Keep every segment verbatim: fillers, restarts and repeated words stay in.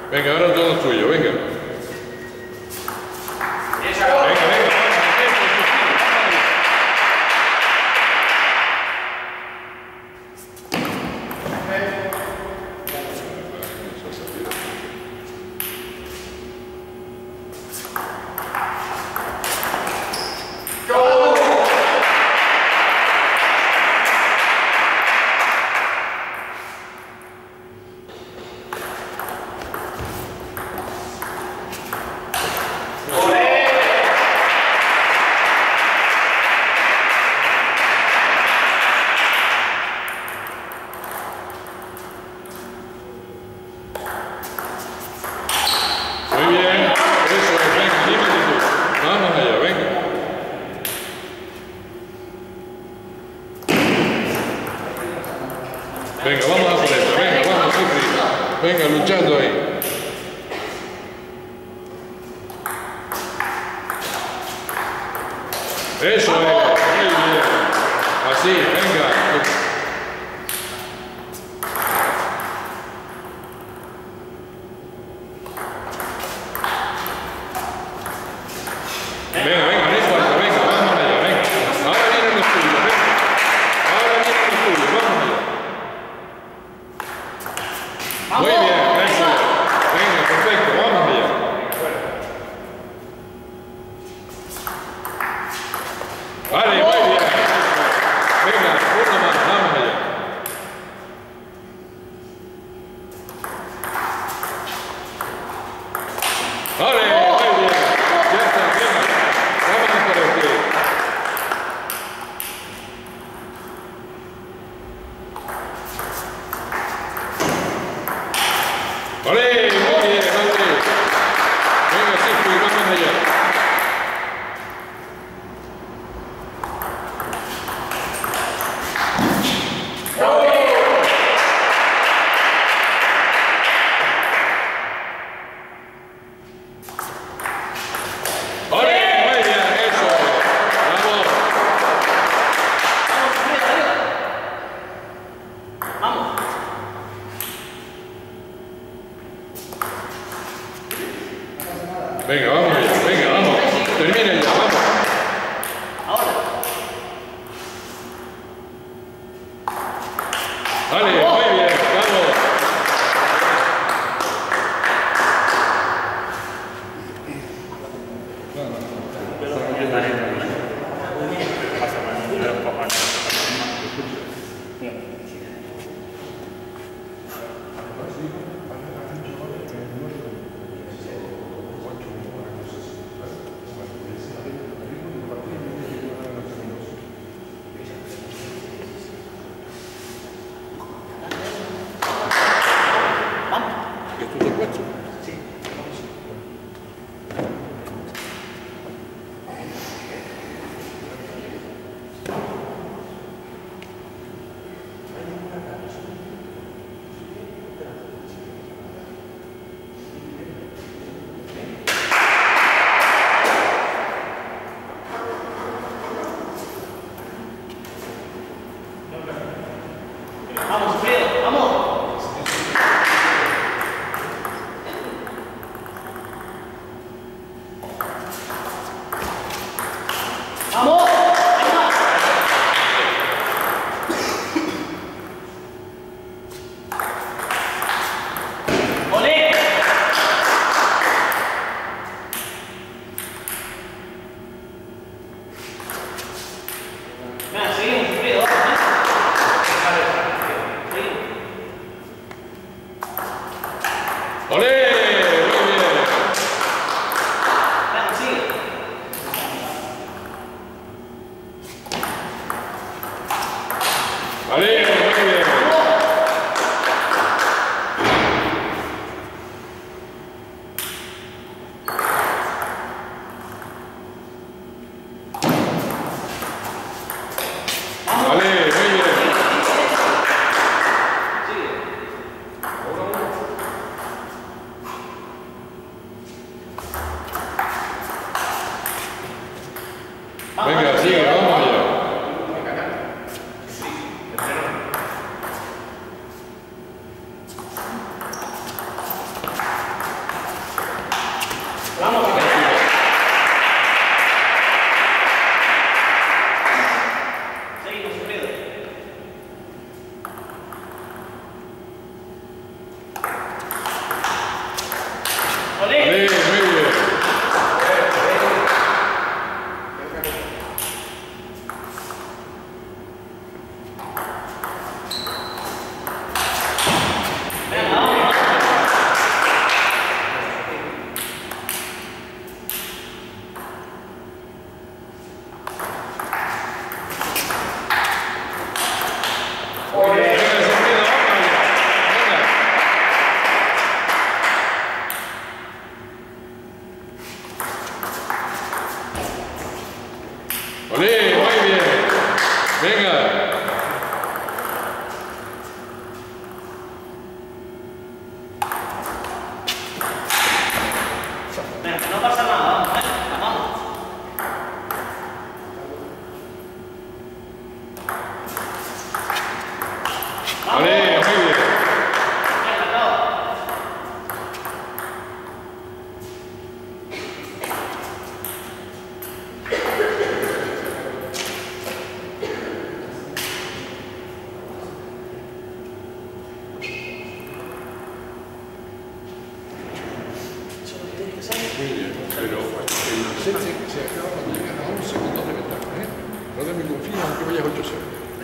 Venga, ahora todo tuyo, venga. Venga, venga. Muy bien, eso es, venga, anímate tú. Vamos allá, venga. Venga, vamos a por esta, venga, vamos, Sufri. Venga, luchando ahí. Eso es, muy bien. Así, venga. Venga, venga, no importa, venga, vamos allá, venga. Ahora vienen los tuyos, venga. Ahora vienen los tuyos, vamos allá. Muy bien, eso. Venga, perfecto, vamos allá. Vale, muy bien. Venga, uno más, vamos allá. Vale, muy bien. Ya está, venga. Vamos a por este. Vale, muy bien, vale. Venga, sí, pues vamos allá. ¡Ole! Muy bien, eso. Vamos. Vamos. Venga, vamos allá, venga, vamos. Termina ya, vamos. Ahora. Vale, muy bien, vamos. ¿Esto es el puesto? Sí. Olé, muy bien. Olé, muy bien. Venga. Venga, que no pasa nada, vamos, venga, vamos. Olé, muy bien. Venga, no. Muy bien, pero el set se, se acaba cuando llegan a once segundos de ventaja, ¿eh? No te me confíes aunque vayas ocho cero.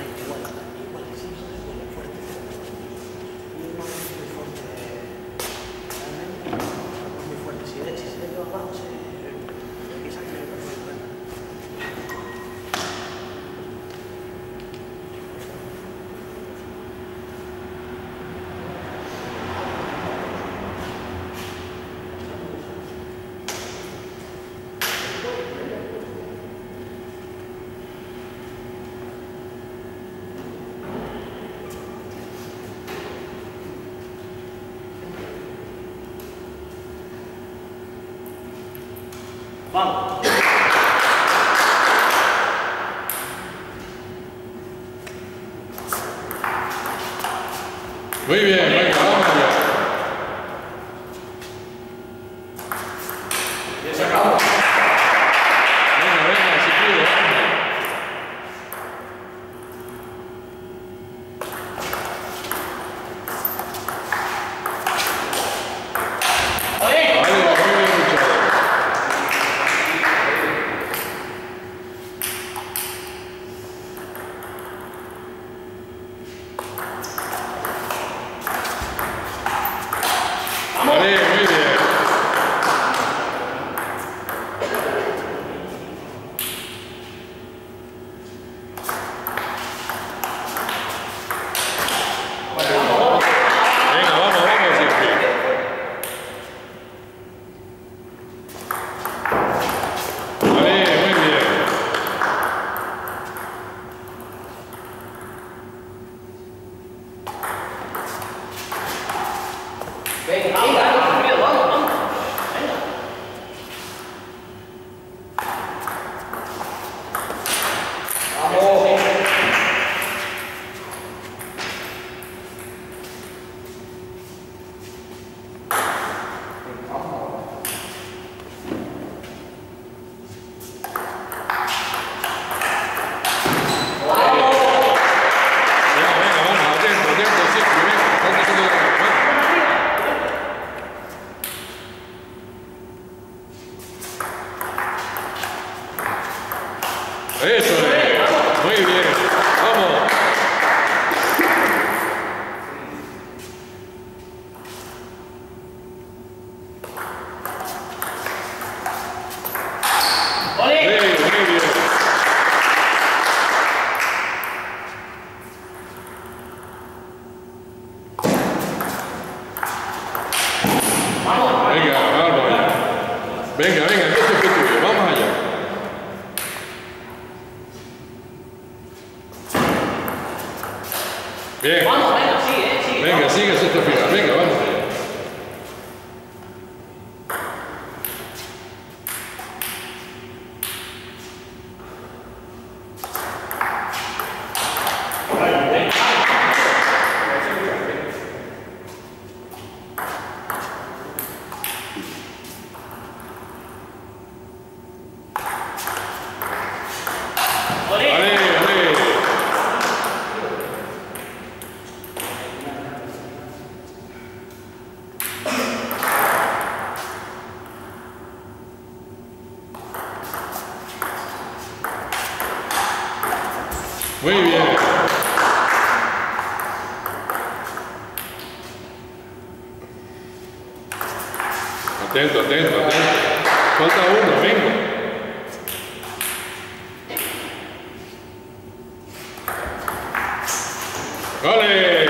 Vamos. Muy bien, venga, vamos allá. Ya se acabó. Venga, venga, si pudo, vamos. Olé. Vale, muy bien luchado. Vale, muy bien. Venga, vamos, vamos siempre. Vale, muy bien. Venga, vamos, vamos, vamos, vamos. Venga. Vamos. Venga, venga, vamos, atento, atento, siempre, venga, ponte todo de la mano. Eso es, muy bien, vamos. Olé. Muy bien, muy bien. Vamos. Venga, vamos allá. Venga, venga, que esto es tuyo, vamos allá. Bien, Vamos, venga, sigue, eh, sigue. venga, sigue hasta el final, venga, vamos allá. Olé. Vale, vale. Atento, atento, atento. Falta uno, venga. ¡Vale!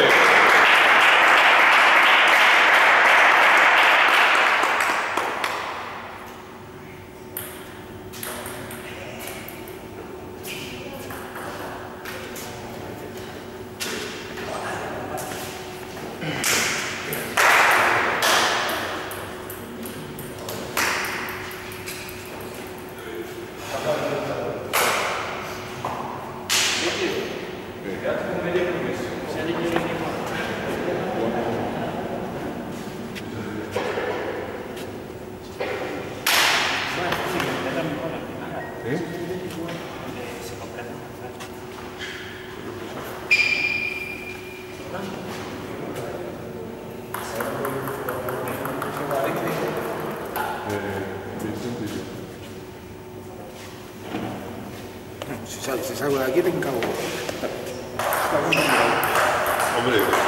¿Eh? Si, sal, si salgo de aquí te encago. Hombre.